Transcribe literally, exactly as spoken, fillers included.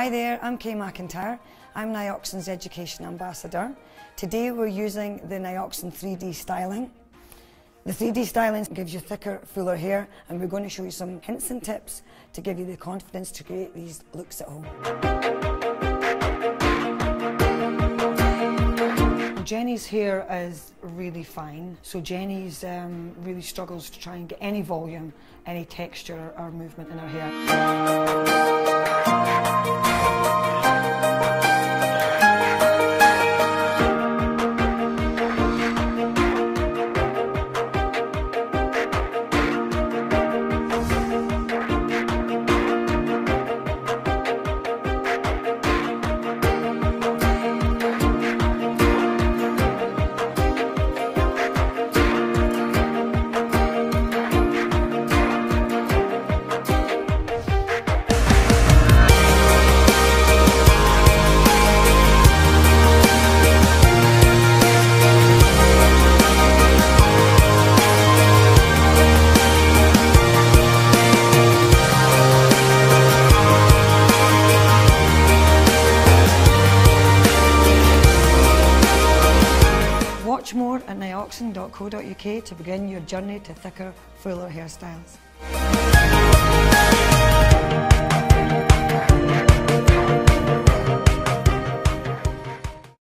Hi there, I'm Kay McIntyre. I'm Nioxin's Education Ambassador. Today we're using the Nioxin three D styling. The three D styling gives you thicker, fuller hair, and we're going to show you some hints and tips to give you the confidence to create these looks at home. Jenny's hair is really fine, so Jenny's um, really struggles to try and get any volume, any texture or movement in her hair. Watch more at nioxin dot co dot U K to begin your journey to thicker, fuller hairstyles.